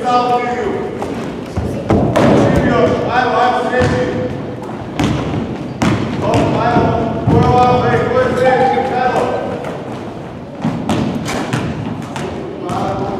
stalnu liniju. Živi još, ajmo sljedeći. Dobro, ajmo, ko je ovako, ko je sljedeći, ajmo.